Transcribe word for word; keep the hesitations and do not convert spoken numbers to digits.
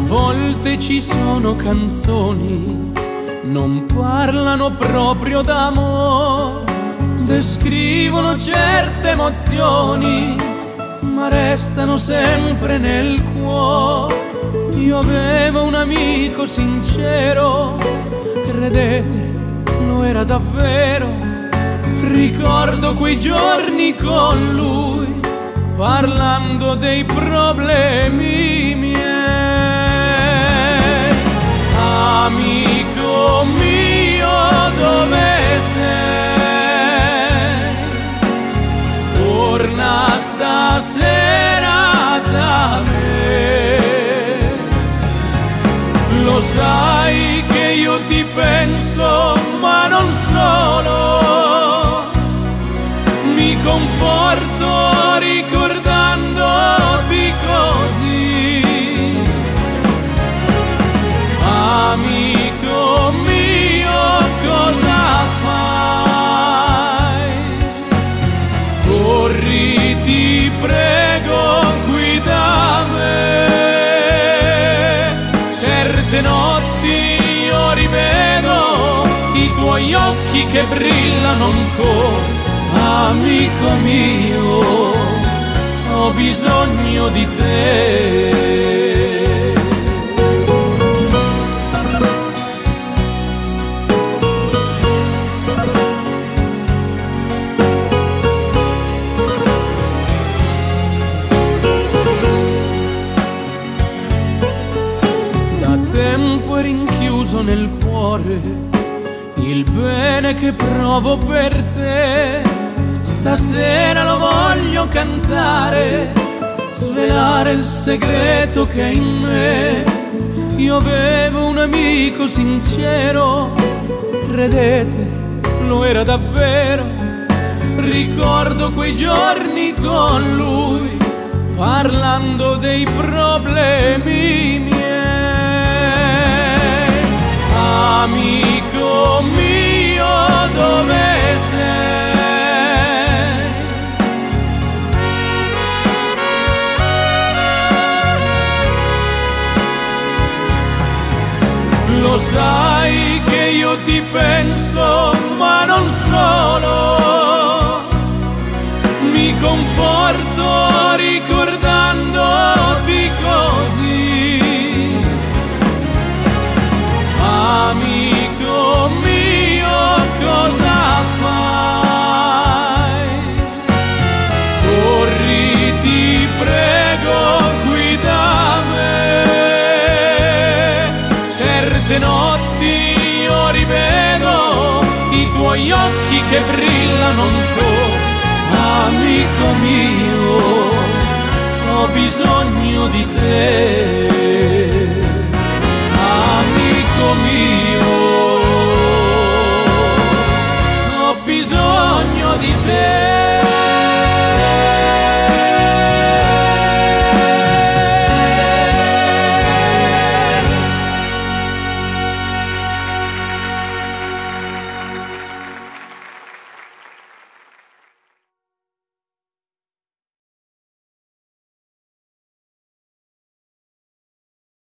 volte ci sono canzoni, non parlano proprio d'amore, descrivono certe emozioni, ma restano sempre nel cuore. Io avevo un amico sincero, credete, lo era davvero. Ricordo quei giorni con lui, parlando dei problemi miei. Amico mio, dove sei? Torna stasera da me. Lo sai che io ti penso, ma non solo. Mi conforto ricordandoti così. Amico mio, cosa fai? Corri, ti prego, qui da me. Certe notti io rivedo i tuoi occhi che brillano ancora. Amico mio, ho bisogno di te. Da tempo è rinchiuso nel cuore il bene che provo per te. Stasera lo voglio cantare, svelare il segreto che è in me. Io avevo un amico sincero, credete, lo era davvero. Ricordo quei giorni con lui, parlando dei problemi miei. Amico mio, dove sei? Lo sai che io ti penso, ma non solo. Mi conforto ricordandoti così. Amico mio, cosa fai? Corri, ti prego, qui da me. Certe notti io rivedo i tuoi occhi che brillano ancora. Amico mio, ho bisogno di te.